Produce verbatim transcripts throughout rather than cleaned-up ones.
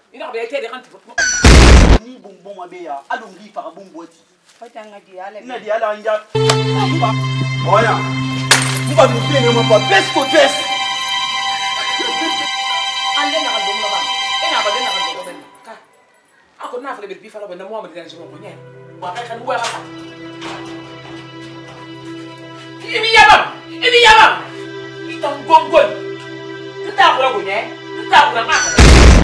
ina be te de kan tifo ni bon bon abeya alo ngi fa bon boti fatanga di ala ina di ala anja ba oya muka du pene mo ba best to best ande na do mo ba ina ba de na do ben ka ako na fa le bi fa la ben mo ma de dan ko nye wa ka kan wa ka ibi yaba ibi yaba ita gongo tuta ko ko nye tuta ko ma ka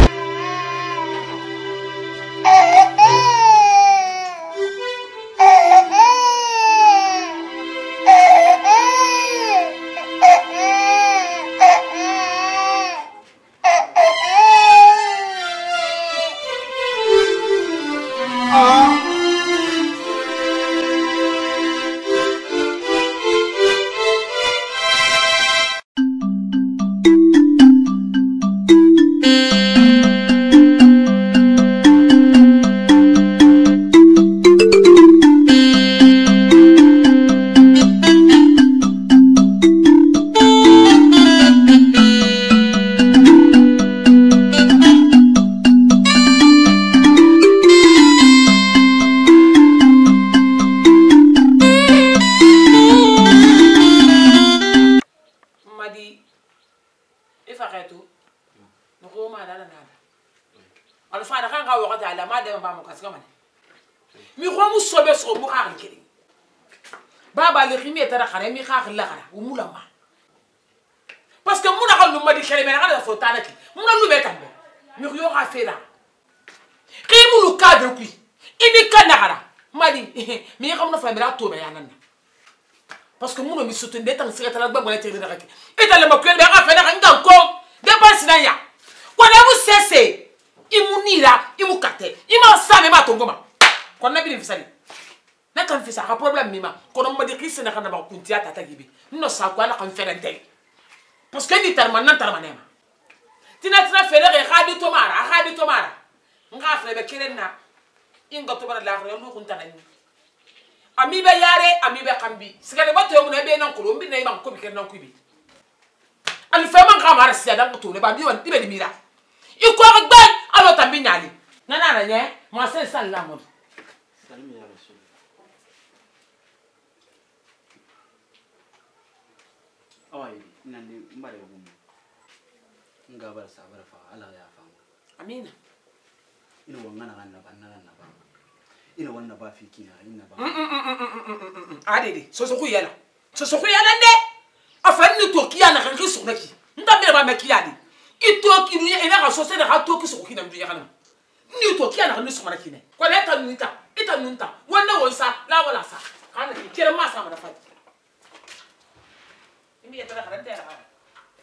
mi xomu sobe so mu xaar kiri baba le ximi tara xare mi xaar la xara u mula ma parce que mu na xal nu ma di xere me na xala fo tana ki mu na lu be tan mi yo xa fela ximu lu cadre ku ini kana xara madi mi xam na fa mi ra to be yanan parce que mu no mi soutien de tan sirata la gba ngala tere raki eta le ma ku be xa fela nga ko dépense na ya ko na mu cesse imunira imukate ima same ma tongoma kon na bi fisali na kan fisa ha problème mima kono ma di xisse na kana ba kuntiya tata gibi no sa ko na kan ferente parce que ni tarman nan tarmanema tina tina fere khadi to mara khadi to mara nga fere be kirenna inga to bara la khare lu kun tanani ami be yare ami be kambi sigale ba to mo na be nan ko mbi na ba ko bi kirenna ko bi al fema nga mara sia dan to le ba bi wan tibe di mira iko gba alo tambi nyali nana na nye mo se sallamu salim ya rasul awai nande mbare gum ngabal sabara fa ala ya fa amina ina wangana ganna banna na ba ina wanna ba fi kina ina ba adede so so ku yala so so ku yala ne afani to kiya na kan kiso naki ndambe ba makiyadi ito ki ni ina ka so se na ka to ki so ki na mdu ya kana ni to kiya na kan so mana kine ko le ta nunta ita nunta wonna wonsa la wala sa kana ki kire ma sa mana fa imi ya tara karanta ya kana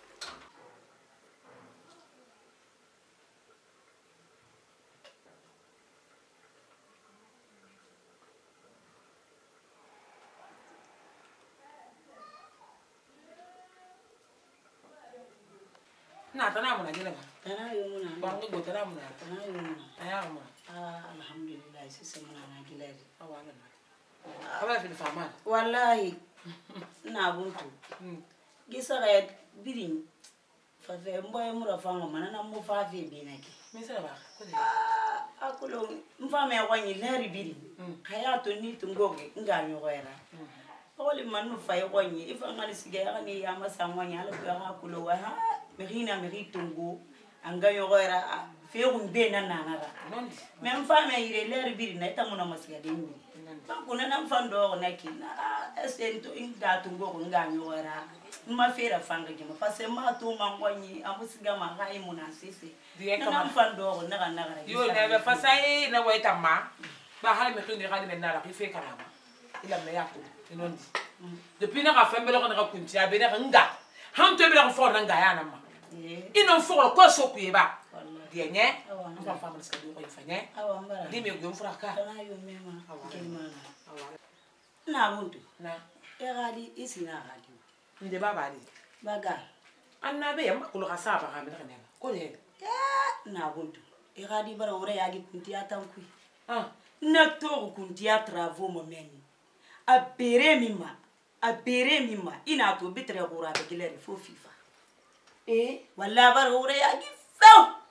na tana muna gina ba tana yo muna ba ngo go tana muna tana yo muna aya muna ah alhamdulillah sisi muna na gilari awala na aba fi fama wallahi na buntu gisa ga birin fa fe mboy mura fanga manana mo fa fe binaki mi sera ba ko de akulo mfa me wanyi lari birin kaya to ni tungoge nganyo goera wali manu fa wanyi ifa ngani siga ni ya masamwanya ala ko akulo wa ha merina meritungo anga yogora fe rumbe na nanara me mfa me ire ler biri na tamuna masiga de ni bakuna na mfando na kina esento inda tungo ko nga yogora ma fera fanga jima parce ma to mangwanyi amusiga ma hai muna sisi na mfando na na na yo na be fasai na waita ma ba hal me khini gadi men na la fe karama ila me yakko inondi depuis na ka fembe lo na ka kunti abe na nga ham to be na ko for na nga yana ma ino foro ko so ku yeba dia nye fa fa mas ka do ko fanye di me gum fraka na yo mema kelmana na muntu na e gadi isina gadi nde baba di baga anna be yamba ko ka saba ka me na ko de na muntu e gadi bara ore yagi kunti atanku ah na to kunti a travaux mo meni a bere mima a bere mima ina to bitre gura be gilere fo fifa eh walla bar ore ya gi faw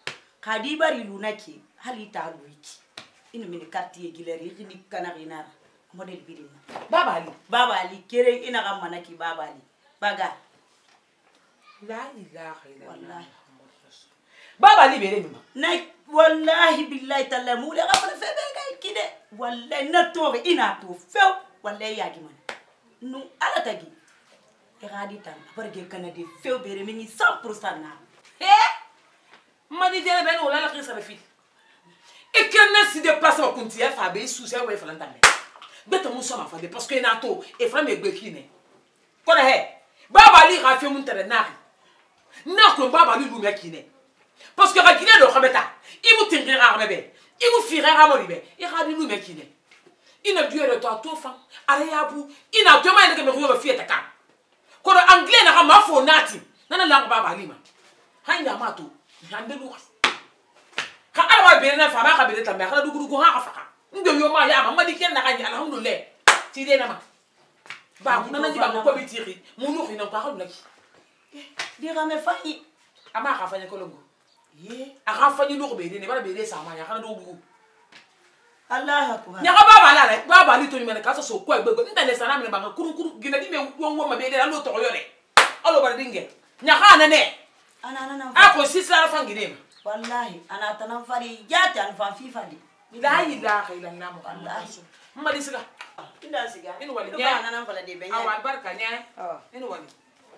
khadi bari lunaki hali ta luiki ina min quartier gileri ni kanarina model birina baba ali baba ali kere ina ga manaki baba ali baga la ilaha illallah wallahi baba ali bere mi na wallahi billahi ta'ala mu le ga fa be ga kide wallahi na to ina to few wallahi ya giman nu ala tagi e gadi tan barge kanade few bere mi cent pour cent na he mani dele ben wala la khisa fi e kenna si de place ma kunti e fa be sous e we fa lantame beta mu so ma fa de parce que na to e fa me gbe kine ko na he baba ali ga fe mun tere na na ko baba ali lu me kine parce que ga kine do khabeta imu tingira ga mebe imu fira ga moribe e ga di lu me kine ina duere to to fa ara yabu ina to ma ne ke me ko fi eta kan ko do anglais na ga ma fo nati nana lang baba ali ma hanya ma to hande lu ka alwa be na fa ba ka be ta me ka du du ko ha ka fa ndo yo ma ya ma ma di ken na ga ni alhamdulillah ti de na ma ba ku nana di ba ko bi tiri mu nu ina ka ka ki di ga me fani ama ka fa ni ko longo ye aga fa ni lu ko be de ne ba be de sa ma ya ka do du Allah akbar nya ka baba la le baba ali to ni me ka so ko egbe nda le sana me ba ka kuru kuru gina di me won won ma be de lo to yo le alo ba dinge nya ka na ne ana ana a ko sisla fa ngine ma wallahi ana tanan fari jati an fa fifa di la ilaha illallah muhammad mali siga inda siga inu wali nya ana nan fala de be nya awal barka nya oh inu wali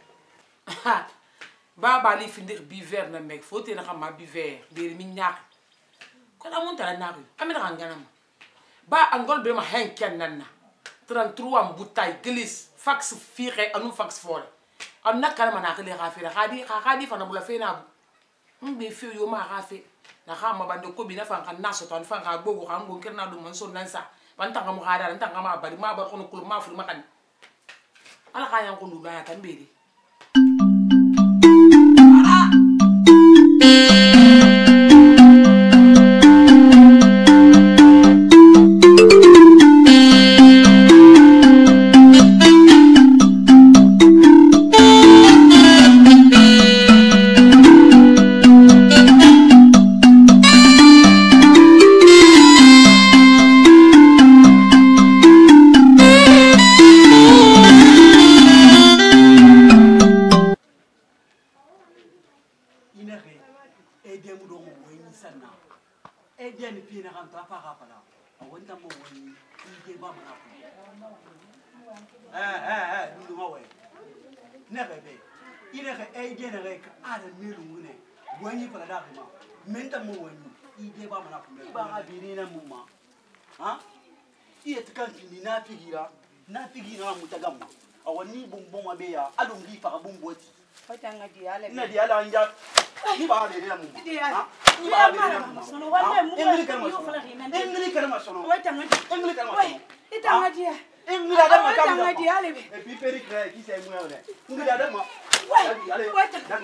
baba ali findir bi ver na mek fote na ma bi ver de mi nyak ko na mon tara na ko amina ngana ma ba angol be ma hen ken nanna trente-trois bouteilles glis fax fire anu fax fore am na kala mana kale khafira khadi khadi fana bula fena bu mbe fe yo ma khafe na khama bande ko bi na fan kan naso tan fan ka gogo kan gon kerna dum man son nan sa ban tanga mu khada tan tanga ma bari ma bar kono kul ma fu ma kan ala khayan ko ndu ya tan beri nafigira mutagama awani bumboma beya alungi fa bumboti fatanga di ale na di ala anja ni ba de na mu ha ni ba de na mu sono wala mu engli kan ma sono engli kan ma sono watanga engli kan ma sono itanga di engli ada ma kam watanga di ale be e pi peri kra ki sai mu ya ne engli ada ma watanga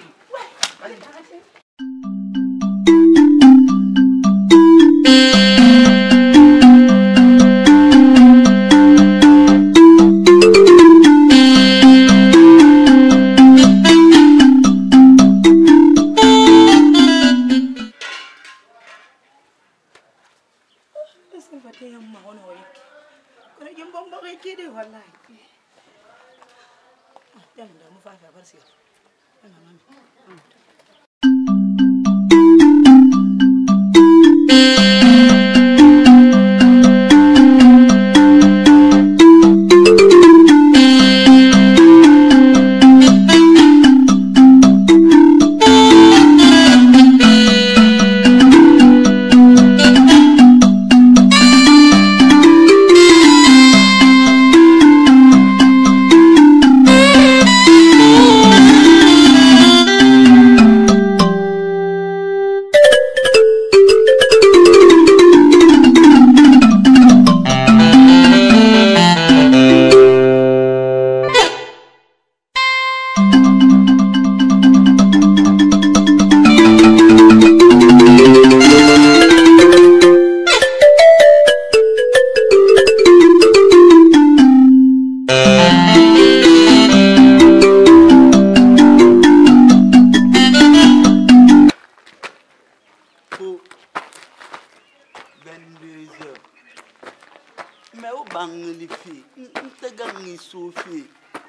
vingt-deux heures. Mais au bang les filles, on te gagne Sophie.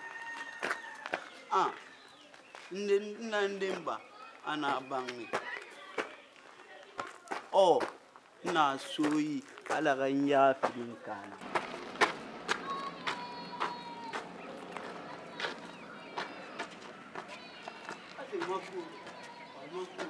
Ah, n'andemba, ana bangi. Oh, na soyi ala ganya filin kana. Ate maku, maku.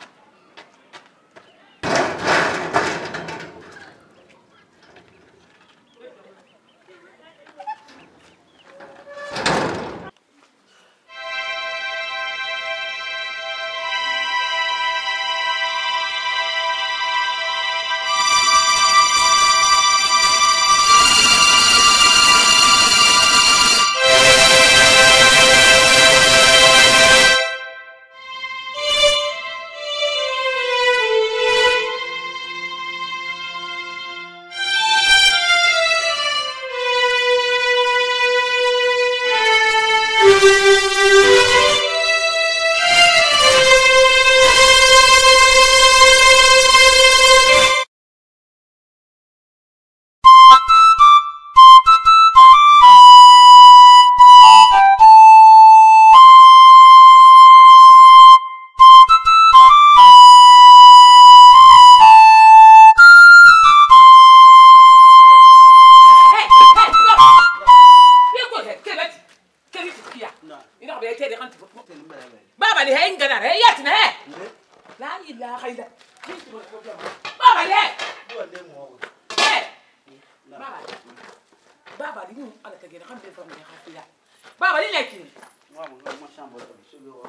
Baba ni hay ngana re yatina he. La ilaha illa. Baba le. Baba. Baba ni mu ala tagena xam be fam ni xafila. Baba li lekki. Wa mo mo chambre ko so do.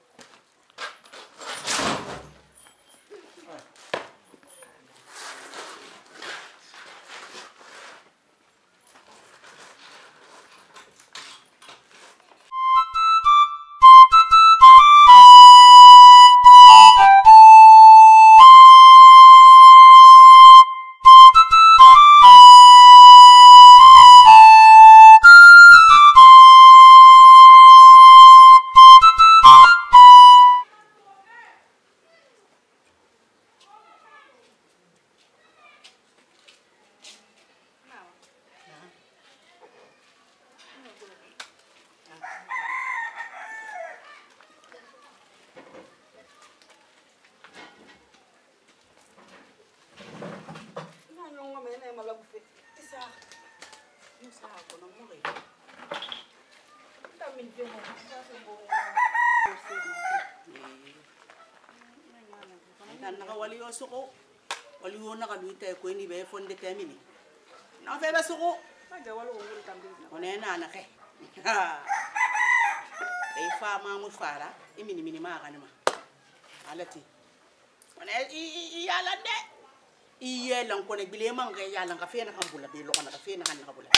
Naka wali yo soko wali yo naka luita ko ni be fonde temini na fe be soko ma de walo ngul tambione na na ke e fa ma mu fara imini mini ma kanima alati one i yala de i yelan ko ne bile man ga yala ka fe na kan bula be lo kana ka fe na kan ka bula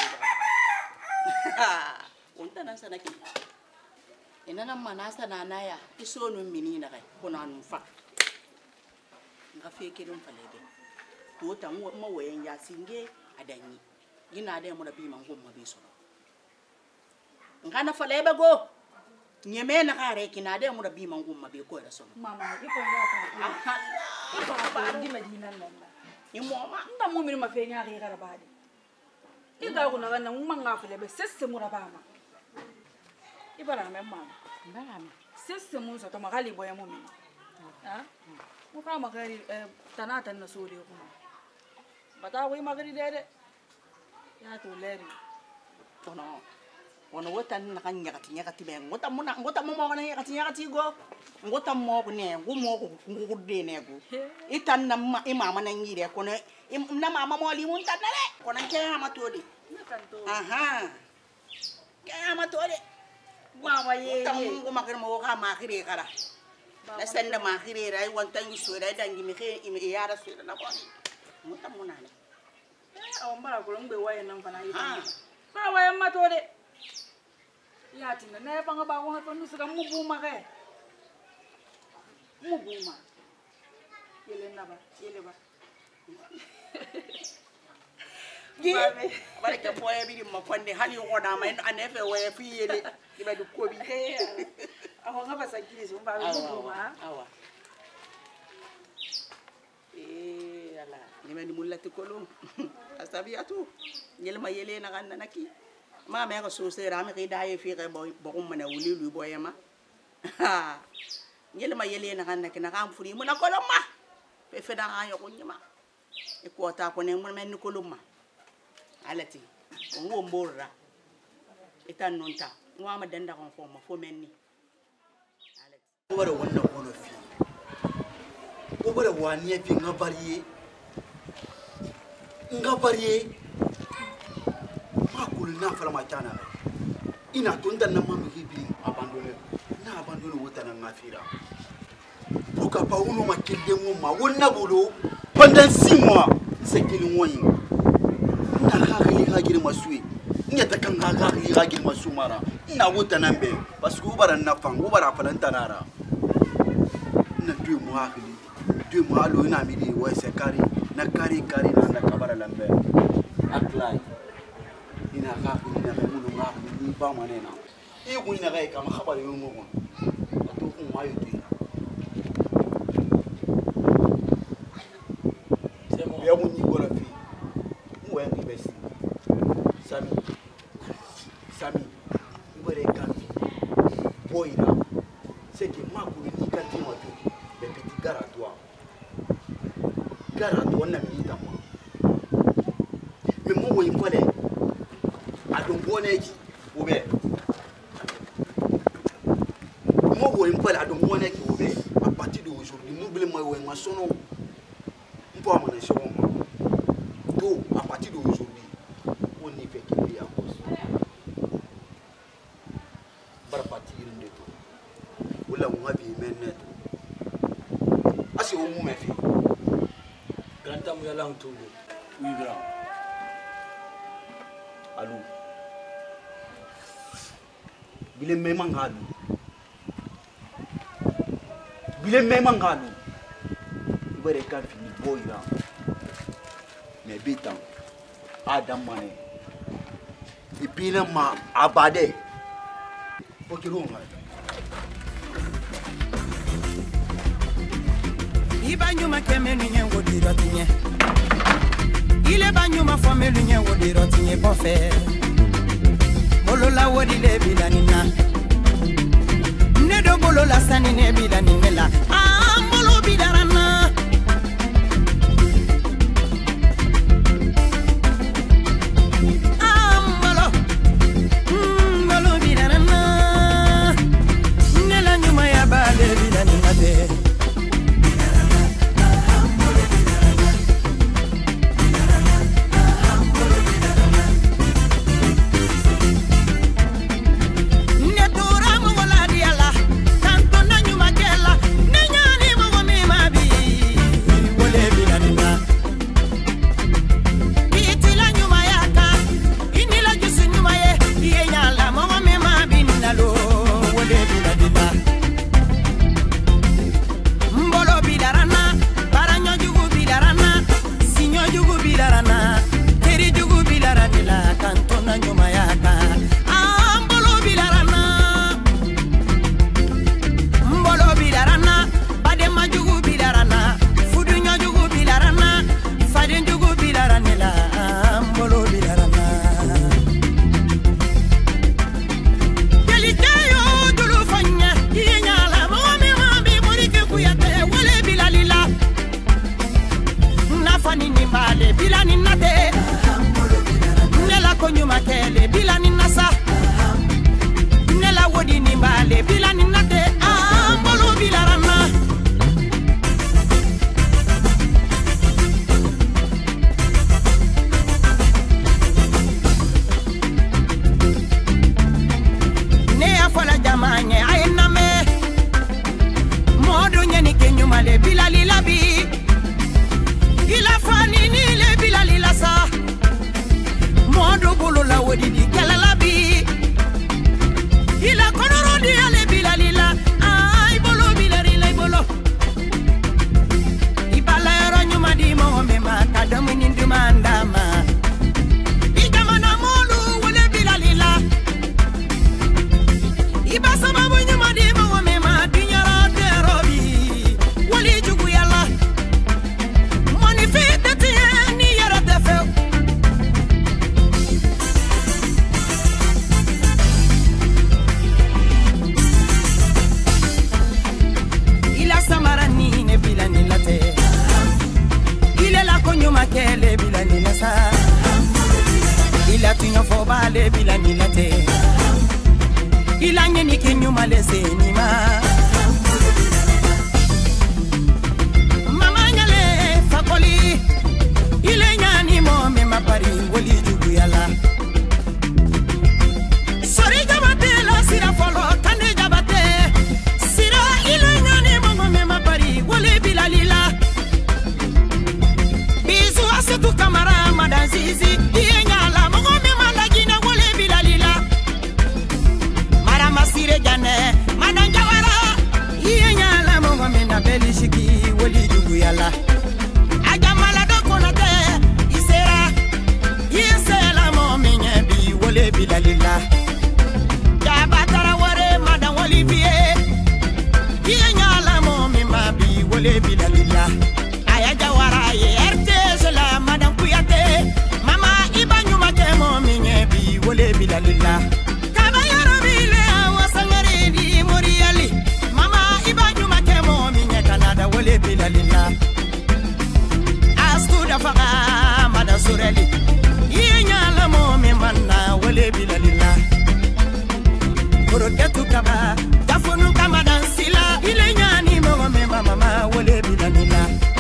on tan sana ki ina nan manasa na naya iso no mini na kai ko na nu fa nga feke dum falebe to ta mo wayen ya singe adanyi gina da mu da bi man gomma bi so ngana falebe go nyeme na kare kina da mu da bi man gomma bi ko da so mama ipo ya ta ipo ba di madina nan ni mo ma nda mo mi ma fe nya ri gara ba di ida ko na na mo nga falebe sesse mu da ba ma ibara me mama Baba. sesse mu so to magali boya mo mi ha muka magari tanatan na sole kuma bata wai magari dede ya to leri tono wono wotan na kan nyakati nyakati be ngota muna ngota mo mo na nyakati nyakati go ngota mo ko ne go mo ko ko de ne go itan na ma imama na ngire ko ne na mama mo li mun tan le ko na ke ama to de aha ke ama to de mama ye tam ko magari mo ka ma khire kala la senda ma khirera ay won tangi suura dangi mi xe imi yara suura na ko mutam munane eh o mbara ko ngbe waye nan fana yi ba waye ma to de ya tinna ne fa nga ba ko fa nu suka mu buma ke mu buma yele na ba yele ba gi bare ke boye bi ma konde hali ko na ma anefe waye fi yele di ba du ko bi aho nga ba sakiri so ba mu buma awa eh ala ala ni mani mulati kolum asabiatu yelma yele na ganna naki ma me ko so se rami ki daye fi re boy bo mana wuli lu boyema yelma yele na ganna ki na kam furi mu na kolum ma fe fe da ayo ko nyima e ko ta ko ne mun men kolum ma alati ngo mborra itan nonta wa ma danda kon fo ma fo menni alati wara wannan kono fi ko bara wani ya fi ngabariye ngabariye ma kulna fara ma tana ina tunda nan ma mi bi abandone na abandone wota nan ngafira buka pa uno ma kille mo ma wonna bolo pendant six mois c'est qu'il moyen na ka khali ka gir masui nya ta kan ka khali ka gir masumara ina wota nan be parce que ubara na fang ubara falanta nara na deux mois khali deux mois lo ina mi di ouais c'est carré na carré carré na na kabara lambe aklai ina ka ina ka mulu ma ni ba manena e ko ina ga kama khabari yo mo ko to ko ma yo dina c'est bon ya mo ni ko la fi mo en besi sami sami ibere kan boina c'est que ma ko ni kan ti mo to be petit garatoire garatoire na mi ta mo me mo wo impole adon boneji obe mo wo impole adon boneji obe à partir d'aujourd'hui n'oubliez moi wo ma sono mpo amana se wo to à partir d'aujourd'hui on n'y fait qu'il y a cause bara partir de to wala mo abi menet asi o mu me fi grand tam ya lang to oui grand allô bile me mangalu bile me mangalu ibere kan fini boyra mais bitan adam mané ibina ma abade pokirunga Ibanyuma kemenu nye wodi rotinye Ile banyuma fomelu nye wodi rotinye bofe Bolola wodi le bilanina Nedo bolola sani ne bilaninela Ah mbolo bidarana Ah mbolo Mbolo bidarana Nela nyuma ya bale bilanina de Ila konoro di ale bila lila nyuma kele bila nilasa ila tunya foba le bila nilate ila nyeni kinyuma le senima mama nyale fakoli ile nyani mo me mapari woli jugu yala sori jabate la sira folo kande jabate sira ile nyani mo me mapari woli bila lila bizu asetu kamara madanzizi iye nyala mo me malagina woli bila lila mara masire jane madan jawara iye nyala mo me na belishiki woli jugu yala ajamala do konate isera isela mo minye bi wole bilalila jabatara wore madan olivie iye nyala mo mi ma bi wole bilalila aya jawara ye erte sela madan kuyate mama ibanyuma ke mo minye bi wole bilalila kabayara bile wasangare di moriali mama ibanyuma ke mo minye kanada wole bilalila astuda faga mada sureli inyala mo me manna wale bilalila koroketu kaba jafunu kama dansila ile nyani mo me mama wale bilalila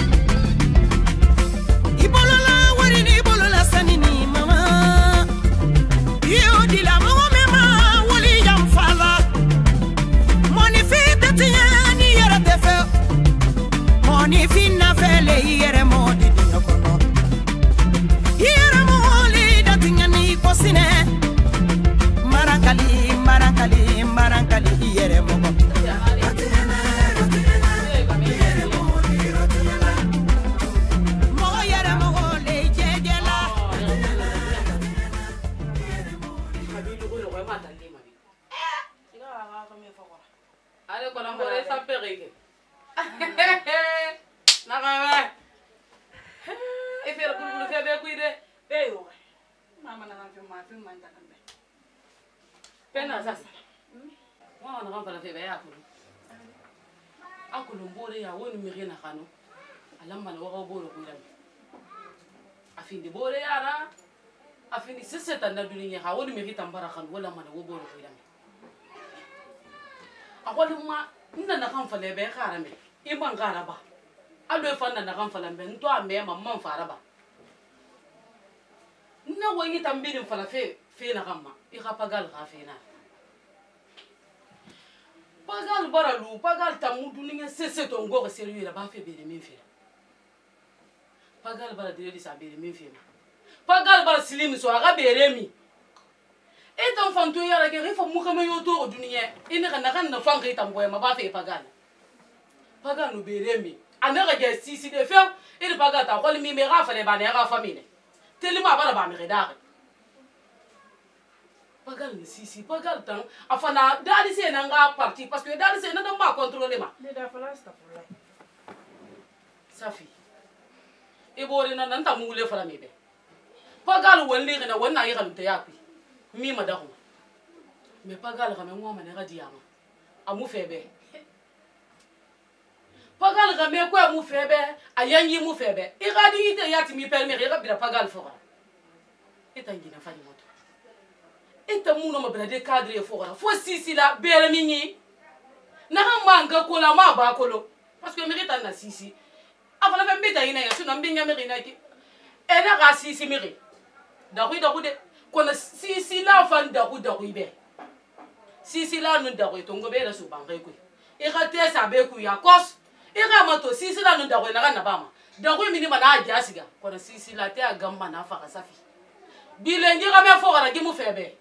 ibolola wari ni ibolola sanini mama iyo dila mo me ma wali jamfala moni fite tiani yara tefe moni finna fele yere modi dinokono yere moli datinyani kosine marankali marankali marankali yere mogo mo yere mogo le jejela ale kona mbole sa perike nakawe ifere kulukulu febe kuide Eyo. Mama na mfi mfi manda kambe. pena sasa mwana kambala febe yakulu akulu mbole ya woni mirina kanu alamma na wako bolo kuida afindi bole yara afindi seseta na dunia ha woni mirita mbara kanu wala mana wo bolo kuida akwali ma nna na kan fale be kharame imban garaba alo fanna na kan fala be nto ame mamman faraba na wani tambirin fala fe fe na kamma i ka pagal ka fe na pagal baralu pagal tamudu ninga sese to ngo selu ila ba fe be min fe pagal bara dire sa be min fe pagal bara slim so aga bere mi et en fanto yara ke refo mu kama yo to duniya ina kana kan na fanka ita mboya ma ba fe pagal pagal no bere mi anaka ge sisi de fe il pagal ta ko mi me ga fale ba ne ga famine telima bala ba mi redare pagal ni sisi pagal tan afana dali se na nga parti parce que dali se na do ma contrôler ma Ne da fala sta fala. safi e bore na nan ta mungule fara mi be pagal wonli na wonna yi kan ta yapi mi ma da ko me pagal ga me mo ma ne ga diama amu febe pagal ga me ko amu febe ayanyi mu febe e ga di ite yati mi permis e ga bira pagal fora ita ngina fani moto ita muno ma bira de cadre fora fo sisi la bere minyi na ha manga ko la ma ba ko lo parce que mérite na sisi afala be mbita ina ya suna mbinya meri na ki e na ga sisi meri da ku da ku de ko na sisi la fan da ku da ku be sisi la nu da ku to ngo be la su bangai ku e ga te sa be ku ya kos e ga mato sisi la nu da ku na ga na ba ma da ku mini ma na ja siga ko na sisi la te agamba na fa ka safi bilengi ga me fo ga gi mu febe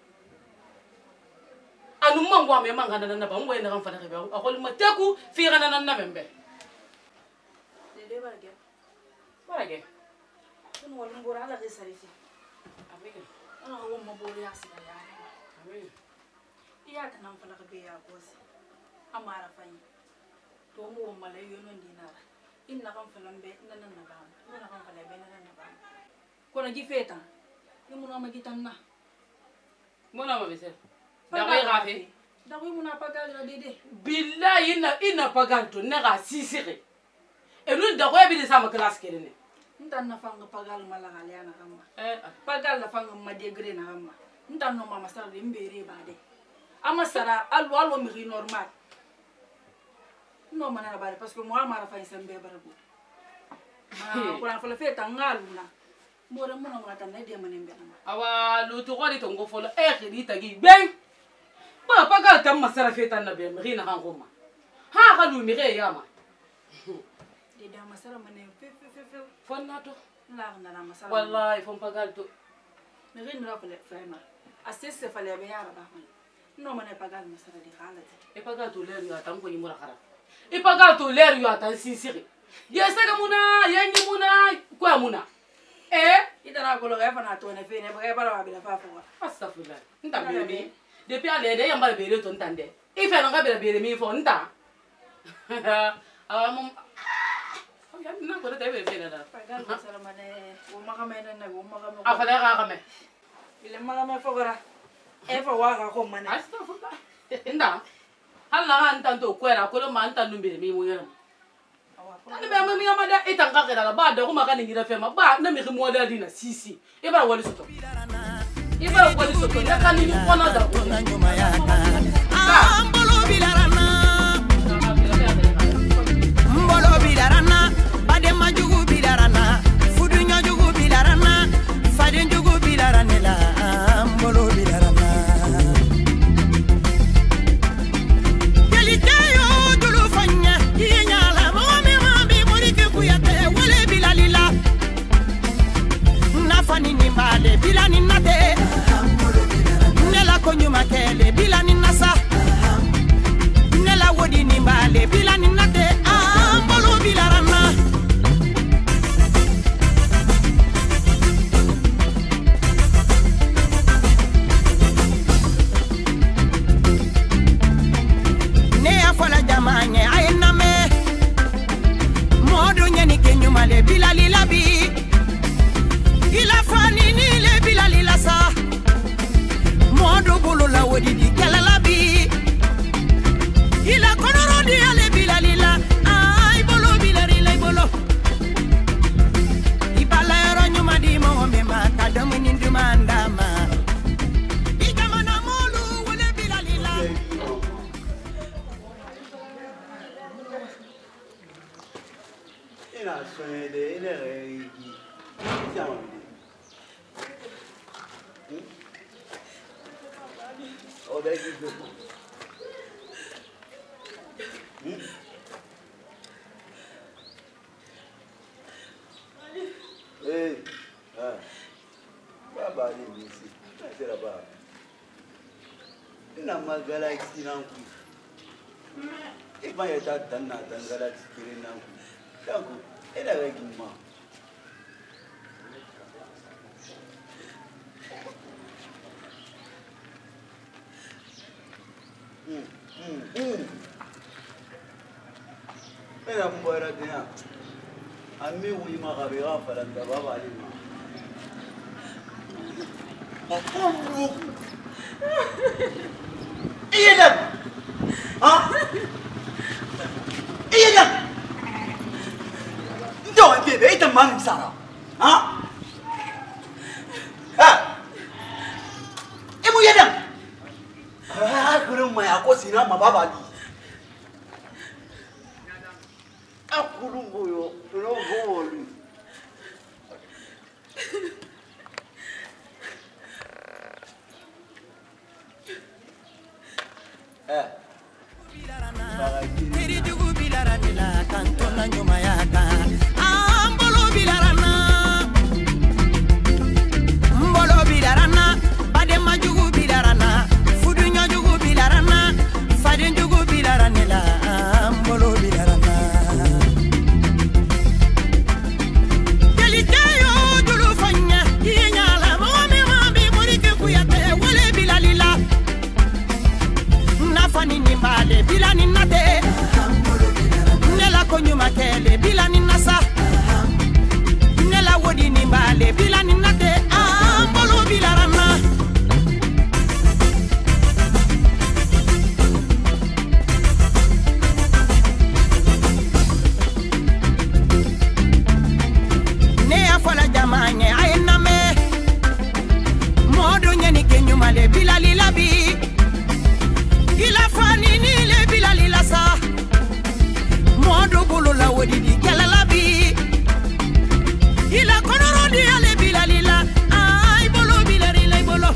anu mangwa me mangana na ba ngwe na kan fa na be akol ma teku fi ga na na membe Dede barage. barage Kun wal ngora ala ke sarifi. amige Ana wo mabori asiba ya. amige Iya kana fala ke be ya kosi. Amara fanyi. To mu mala yono dinara. Inna kan fala be inna nan na ba. Inna kan fala be nan na ba. Kono gi feta. Imu na magitanna. mona ma bese da ko rafi Da ko imu na pagal na dede. billahi ina ina paganto ne ga sisire e nun da ko bi de sama classe kele ne ntan na fanga pagal malaga le na kama eh pagal la fanga ma degré na kama ntan no mama sara de mbere bade ama sara allo allo mi normal no mana bade parce que moi mara fa sembe barago ma ko na fa la feta ngaluna mora mona ngata na de manembe na awa lu to gori to ngofolo e khiri tagi ben ba pagal tam masara feta na be mi na hangoma ha ga lu mi re yama de da masara manem fe fe fe fe fonna to la na masara wallahi fon pagal to mi rin ra fa le fema assesse fa le be yara ba no mana pagal masara di khalati e pagal to le nga tam ko ni mura khara e pagal to le yo atan sinsiri ye sega muna ye ni muna kwa muna eh idara ko lo ga fa na to ne fe ne ba ga bara ba la fa fa astaghfirullah nta be mi depuis ale de yamba be le to ntande e fe nga be be mi fo nta ah mum ya na ko de be fe na pagal masara mane wo ma ga me na wo ma ga me a fa da ga me ile ma ga me fo gara e fa wa ga ko mane astaghfirullah nda hala han tanto kwera ko lo man tanu be mi mu yero ani be mi amada itanga kera ba da ko makani ngira fema ba na mi mo da dina sisi e ba wali soto e ba wali soto na kan ni ko na da ko na nyuma yaka ambolo bilarana mbolo bilarana bade majugu bilarana fudu nyajugu bilarana fade njugu bilaranela ambolo bilarana kelitayo dulu fanya yenyala mami mami morike kuyate wale bilalila nafani nimbale bilani nate nela konyuma kele bilani nasa nela wodi nimbale bilani nate ambolo bilarana ne afola jamanye ayiname modo nyeni kenyuma le bilali labi ila fani ni le bilali lasa modo bulu la wodi di kala labi ila konoro di ale bilali la ay bolo bilari lay bolo ibala yoro nyuma di mo mema kadamu ni ndumanda ma igamana molu wala bilali la ina sonye de ina regi jama bi o da ki do eh ah baba ni misi tera baba ina magala kinanku iba ya ta danna dangala cikin nan danku ina regi ma mm mm ina mbora dia ami wi ma ga biya falan da baba ali ma akombu iya ha iya ndo bebe ita man sara ha ha ibu yada ah kurun mai akosi na ma baba ali akurun boyo no bolu eh Kiri jugu bilaranila kantona nyuma yaka ambolo bilarana mbolo bilarana bade majugu bilarana fudu nyajugu bilarana fade njugu bilaranila ambolo bilarana kelitayo dulu fanya yenyala mami mami morike kuyate wale bilalila nafani nimbale bilani nate nela konyuma kele bilani nasa nela wodi nimbale bilani nate ambolo bilarana male bilali labi ila fani ni le bilali la sa modo bolo la wodi di kala labi ila konoro di ale bilali la ay bolo bilali la bolo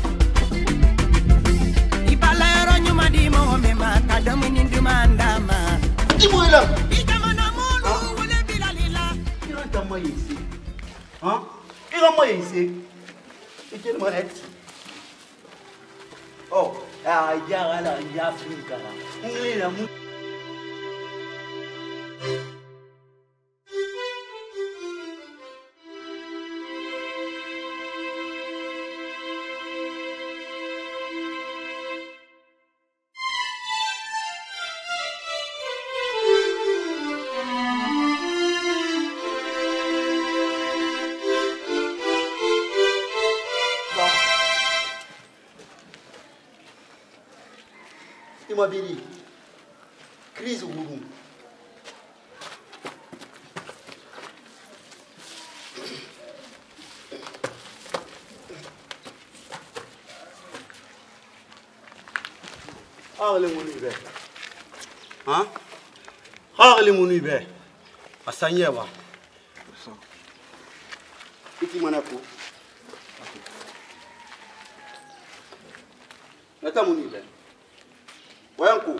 ibala ro nyuma di mo me ma kadam ni ndimanda ma imoila ikamana molo wole bilali la ira tama yesi hein ira mo yesi ikele manet oh ah ya ala ya Afrika ngili na mu Imabiri crise wuru Harle moni be hein Harle moni be asanyewa Iki manako Nata moni be Wanku.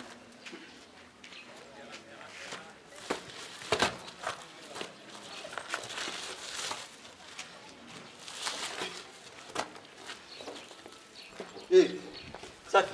Eh, Saki.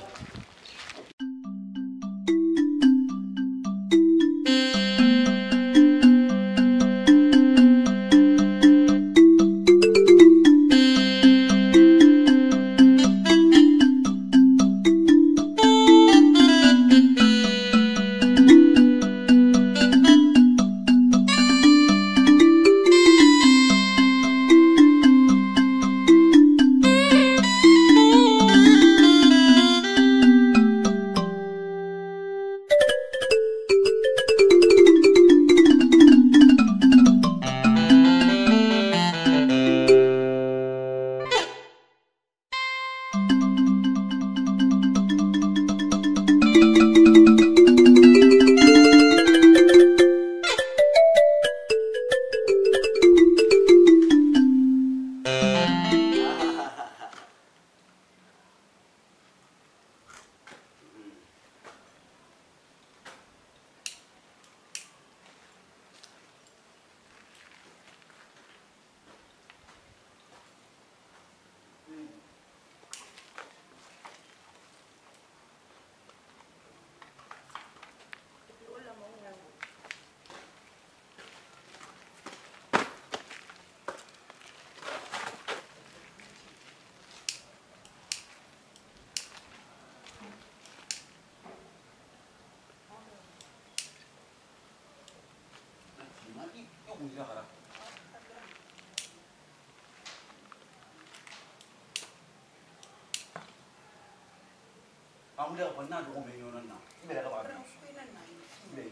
Amule ko na do me yono na. Ibe la ba. Ibe.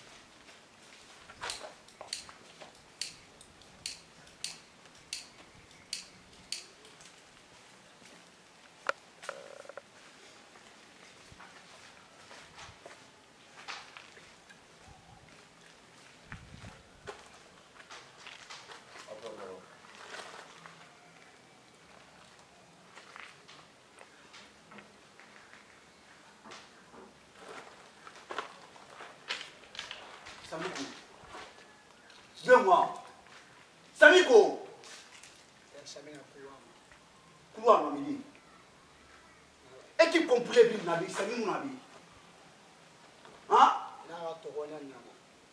Samiko. Viens-moi. Samiko. Samina Kouama. Kouama, Midi. Équipe complète, Nabi, Samina Nabi. Hein? N'a pas de Nama.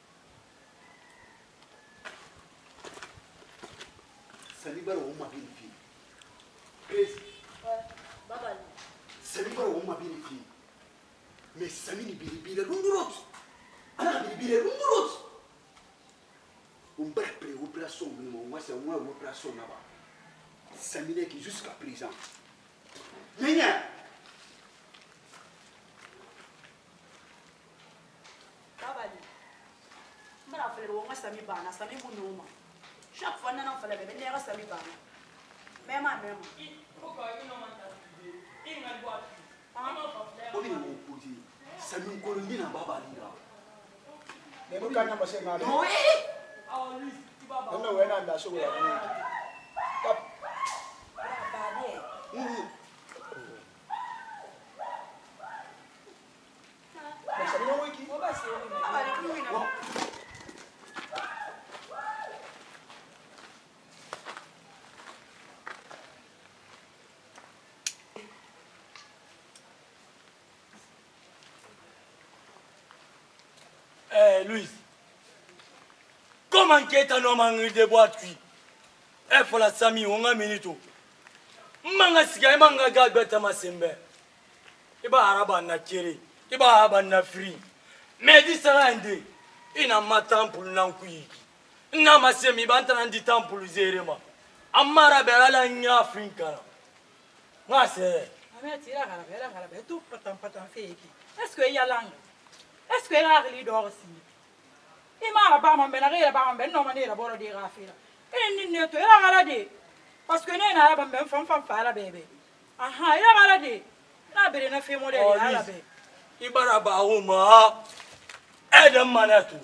Salibaro, on m'a bien fait. Chris. Baba. Salibaro, on m'a bien fait. Mais Samini Bilibile, l'autre. Alors, Bilibile, l'autre. On va préparer l'opération, moi c'est moi l'opération là-bas. Samine qui jusqu'à présent. Viens. Babali. Mara fele wo nga sami bana, sami bunuma. Chaque fois nana fele be ne ga sami bana. Mema mema. Pourquoi il n'en m'a pas dit? O bɛ na o pose sami kolo n bɛna ba b'ale la. Mais nous quand même c'est mal. Non eh. Non ouais na da so ya. Top. Mais ça non qui. On va se Eh, Louis, comment est-ce que tu as mangé des boîtes cuites? Eh, faut la sami, on a minute. Manga siga, manga galbe tamasembe. Iba araba na kiri, iba araba na free. Mais dis ça là, inde. Ina matam pour l'ancui. Ina masemi bantana di temps pour zerema. Amara berala nya Afrika. Moi c'est. Amé tira gara bela gara be tout patam patam feki. Est-ce que y a langue? Est-ce que y a li dor si? Ima ba man bena rera ba man ben no manera boro di rafira. E ni ne to era gara de. Parce que ne na ba ben fam fam fala bebe. Aha, era gara de. Na bere na fe model ala be. Ibara ba homa. Adam manatu.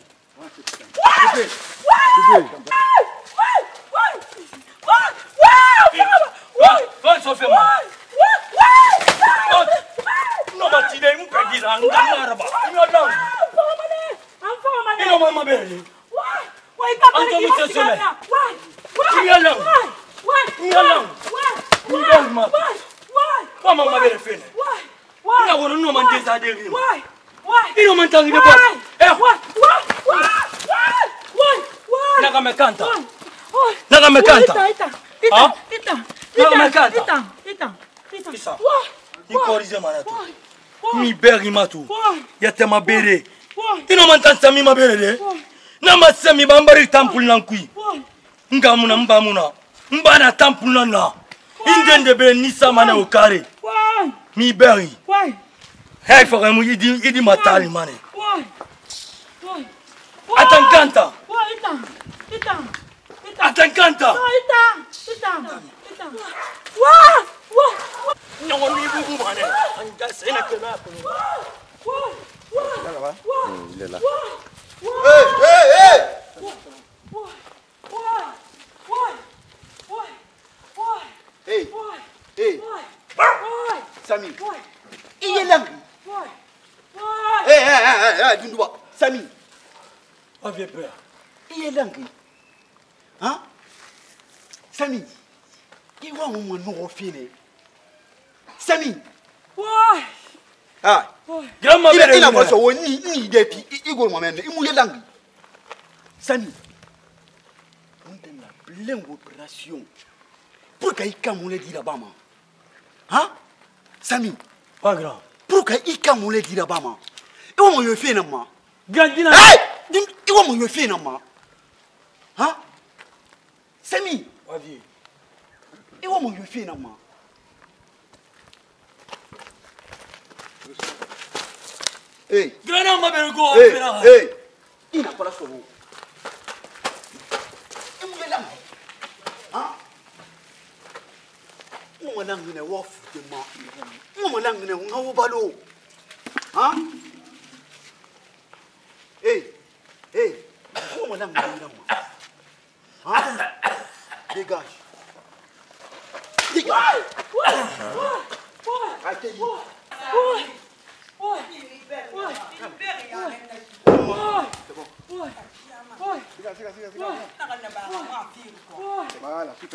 Vai só filmar. Não bati dei um pedido, não dá ba. Não dá. Não mama bem. Vai, vai, vai. Então você chama. Vai. Vai. Não não. Vai. Não não. Vai. Não mama. Vai. Como mama bem fez? Vai. Vai. Não não não mantém essa dele. Vai. Vai. E não mantém de boa. É. Vai. Vai. Vai. Vai. Naga me canta. Naga me canta. Ita, ita. Ita. Naga me canta. Ita. Ita. Ita. Ita. Ni corrige manatu. Mi berri matu. Ya te ma bere. Ino mantanta mi ma bere de. Na ma semi bambari tampul nankui. Ngamuna mbamuna. Mbana tampul nana. Indende be ni samana o kare. Mi berri. Hey fora mu idi idi matali mane. Atancanta. Ita. Ita. Atancanta. Ita. Ita. Ita. Wa! Wa! Non, on lui vous mane. Anga c'est na kena ko. Il est là. Hey, hey, hey! Hey, hey! Sami, il est là. Hey, hey, hey, hey, Dundouba, Sami. Avez peur. Il est là. Hein? Sami, il va au moins nous refiler. Sami. Ah. Grand-mère, il a pas ça, ni ni depuis, il go moi-même, il mouille langue. Sami. On donne la pleine opération. Pour qu'il camoule dit là-bas, hein? Sami. Pas grand. Pour qu'il camoule dit là-bas, man. Il va me faire non ma. Gandina. Hey! Il va me faire non ma. Hein? Sami. Vas-y. Il va me faire non ma. Hey. Grand ma belle go. Hey, hey. Il n'a pas la solo. Il m'a là. Hein? On m'a langue ne wof de ma. On m'a langue ne on balo. Hein? Hey. Hey. On m'a langue ne ma. Hein? Dégage. Dégage. Ouais. Ouais. Arrêtez. Ouais. Ouais. Ouais. Voilà, super.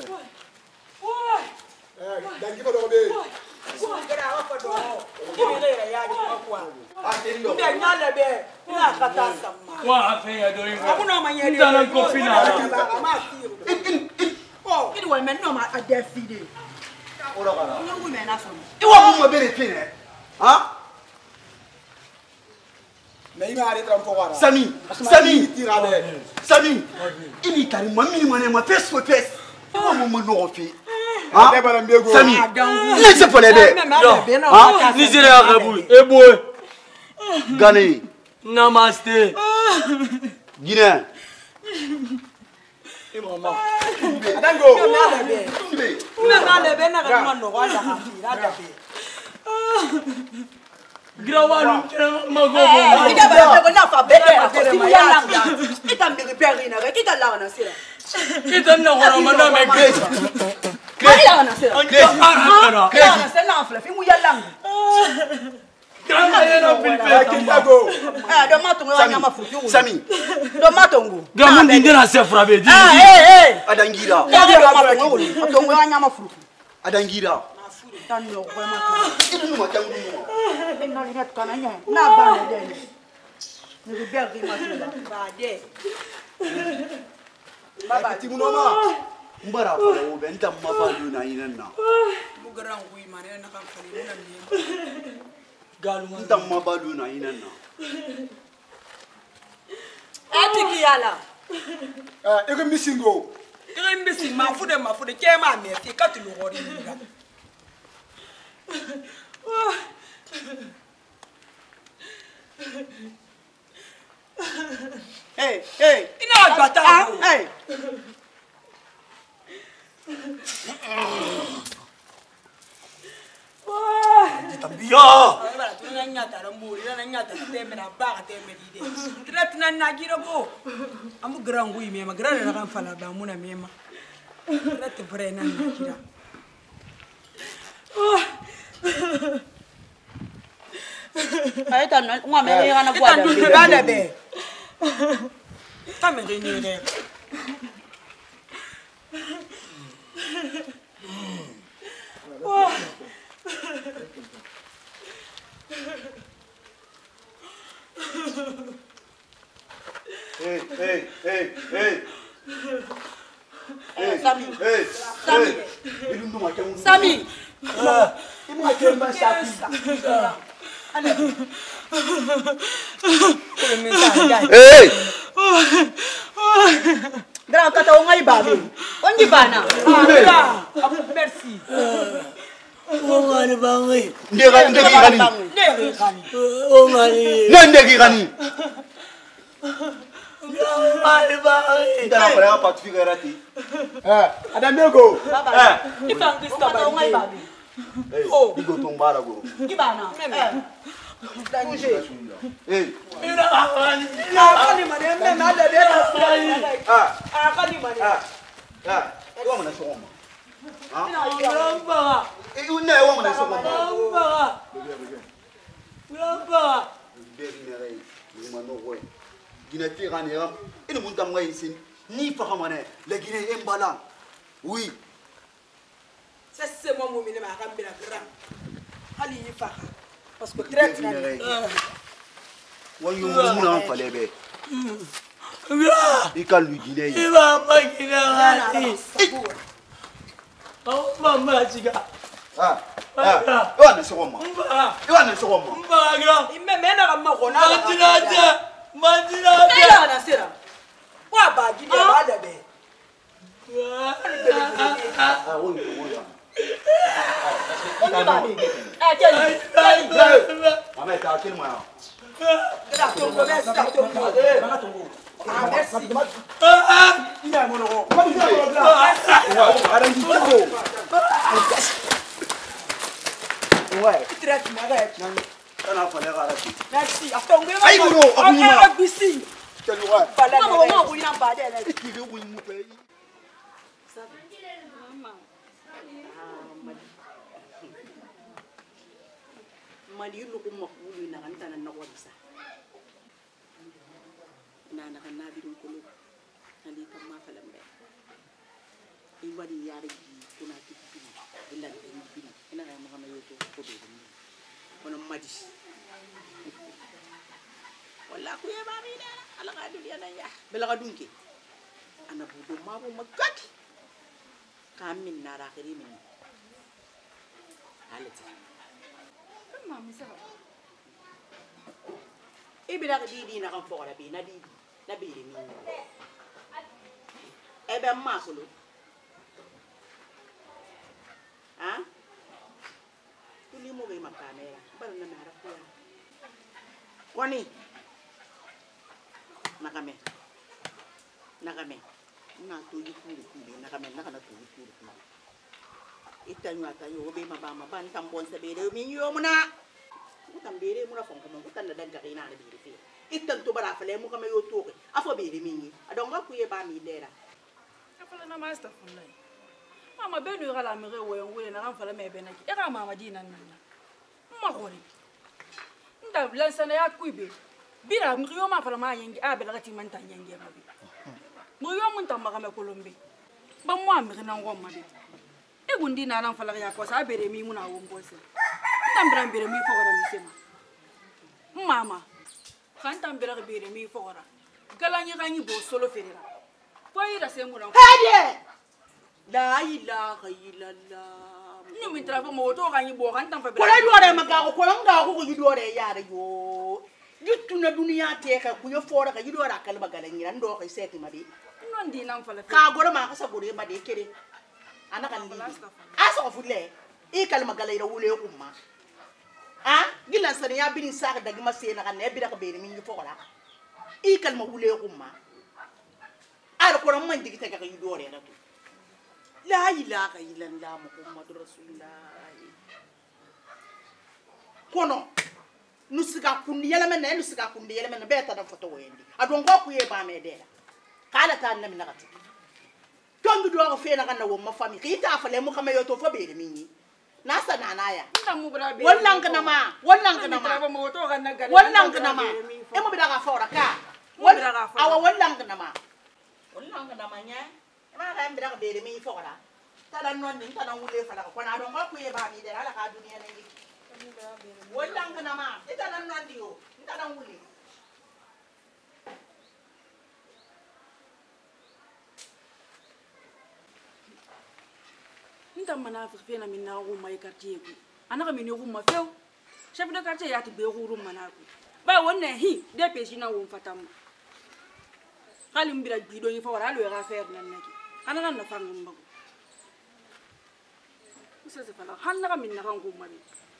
Sami, Sami, Sami, il est allé, moi, il m'a fait ce fait. Il m'a mon nom fait. Sami, laissez pas l'aider. Nigeria Rabou, Eboué. Ghané. Namaste. Guinée. Et maman. Dango. Girawalu kira mago. Ida ba ko na fa bete ko ti ya la. Kita mi repere na kita la na sira. Kita na ko ma na me gate. Kai la na sira. Kara. Kara na sira na fla fi mu ya la. Grama yana pilpe. Kitago. Ah do matongo wa nyama futu. Sami. Do matongo. Grama ndira se frabe di. Ah eh eh. Adangira. Ya do matongo. Matongo wa nyama futu. Adangira. Tanno ko matongo. Itu ma tangu mo. Na li net kana nya. Na ba na de. Ni bi berri ma tula. Ba de. Baba timunoma. Mbara fa o be ntam ma fa lu na yinna. Mu garan wi ma ne na kan fali na ni. Galu Ntam ma ba lu na yinna. Atiki yala. Eh, ego misingo. Ire mbisi ma fude ma fude ke ma me fi ka tulu gori ni ga. Hey, hey. Ina gbata. Hey. Tambia. Bara tuna nyata ramburi na nyata tembe na ba tembe dide. Tira tuna na gira go. Amu grangu ime ma grana na kan fala ba muna mema. Tira te fere na gira. Ay tan ngwa me ni ana bwa da. Ba da be. Ta me ni ne. Wah. Hey, hey, hey, hey. Hey, Sami. Hey, Sami. Ilu ndo ma tangu. Sami. Imu ma kemba shaki. Hey. Grand kata o ngai babe. Onji bana. Ah, merci. Ongani bangi. Ndega ndegi gani. Ndegi gani. Ongani. Ndegi gani. Ongani bangi. Ndana pare apa tu figura ti. Eh, adamego. Eh. Ifang kista ba ngai babe. Oh, digo tombara go. Gibana. Eh. Hey. Ina ongani. Akani mane me na de de. Ah. Akani mane. Ah. Ah. Wa mana soma. Ah. Ramba. Eh, une wa mana soma. Ramba. Ramba. Ndegi ne rai. Ni mano goy. Gina ti gani ram. Ina mun tam ngai sin. Ni fa xamane la Guinée embala. Oui. C'est c'est moi mumine ma kambira grand. Ali yifa. Parce que très très. Wa yu mun na fale be. Ira. Ikal lu Guinée. Iba makina ngati. Oh mama chiga. Ah. Ah. Wa na soma. Mba. Wa na soma. Mba gra. Imme mena kama kona. Mandinate. Mandinate. Ela na sira. Wa ba gidi ba da be. Ah, oui, oui. Onji babe. Eh keli. Mama ta kini ma. Gra tongo be sta tongo. Mama tongo. Ah merci. Ina mono go. Ko ina mono bla. Wa, adan tigo. Ouais. Traite moi avec. Kana fale gara ti. Merci. Atongo. Ai bro, abunima. Abisi. Kelu wa. Fala na mo mo ina ba de na. Ki ge wu mu pe. Mali lu ko mo wulu na kan tanan na wala na na kan na bidun ko lu ali kam ma falam be i wadi yare gi kuna ti bi illa de bi ina ga mo kana yoto ko do ni kono madi wala ku ya ba mi da ala ga dul ya na ya bela ga dunki ana bu do ma bu magat kamin na ra khiri min alati Mami sa. Ibira ka didi na kan fora bi na didi na biri mi. Ebe makulu. Ha? Tuli mo gay makamera. Bar na nara ko. Wani. Nakame. Nakame. Na to yukuru kuli nakame nakana to yukuru kuli. itanyo atanyo obe mabama ban tambon sabere min yo muna utam bere muna fon ko ko tan da daga ina na bere fe itan to bara fale mu kama yo to afo bere min adon ga ku ye ba mi dera afala na master fulai mama be do gala mi rewo en wele na ran fala me be na ki e ga mama di nan nan ma gori nda lansana ya kuibe bira mi yo ma fala ma yengi a be la ti man tan yengi ma bi mo yo mun tan ma ga me kolombe ba mo am ri nan ngom ma de e gundi na ran fala ya ko sa bere mi muna wo mbose nda mbra bere mi fogora mi sema mama kan tan bere bere mi fogora gala nyi ga nyi bo solo ferira ko ira se mu ran hade la ilaha illallah ni mi travo mo to ga nyi bo kan tan fa bere ko la duore maga ko la nga ko ko duore yaare yo jutuna duniya te ka ku yo fora ka yido ra kalma gala ngira ndo ko seti mabi non di nan fala ka goro ma ka sa goro ma de kere ana kan li asa ko fulle e kalma gala ira wule ko ma ah gilan sani ya bin sa daga ma se na kan ne bi da ka be min fora e kalma wule ko ma al ko man digi ta ka yido re na to la ilaha illallah muhammadur rasulullah kono nusiga kundi yelema na nusiga kundi yelema na beta da foto wendi adon go ku ye ba me dela kala ta na mi na gatu tondu do go fe na kan na wo ma fami kita afale mu kama yo to fo be minni na sa na na ya nda mu bra be wallan kana ma wallan kana ma travo mo to ga na gala wallan kana ma e mo bi da ga fora ka wallan awa wallan kana ma wallan kana ma nya e ma ga mi da ga be mi fora ta da non ni ta na wule fala ko na adon go ku ye ba mi dela ala ka duniya na yi wallan kana ma ita nan nan dio ita nan wuli nta mana fi fe na minna go mai quartier ku anaka min yo ma feu chef de quartier ya ti be go rum mana ku ba wonna hi de pe sina wo fatam halim bira gido ni fa wala lo ga faire nan naki anaka na fa ngum bago isa se fala hanaka minna kan go mari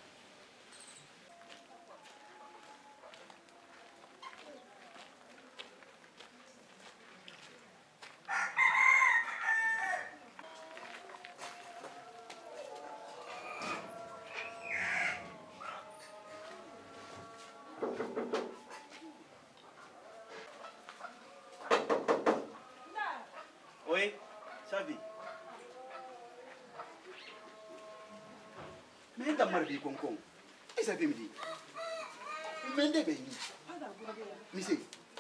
Oui, ça vit. Mais dans ma vie, concon, et ça fait me dire. Mais des bénis. Monsieur.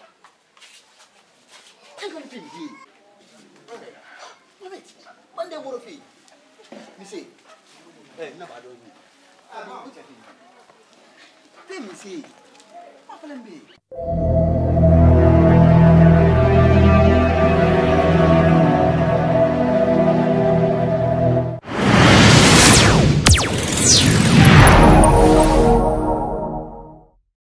Et comme tu dis. Maman, on est mon fille. Monsieur. Eh, n'a pas dormi. Ah, mais où tu as fait? Fais, monsieur. Pas de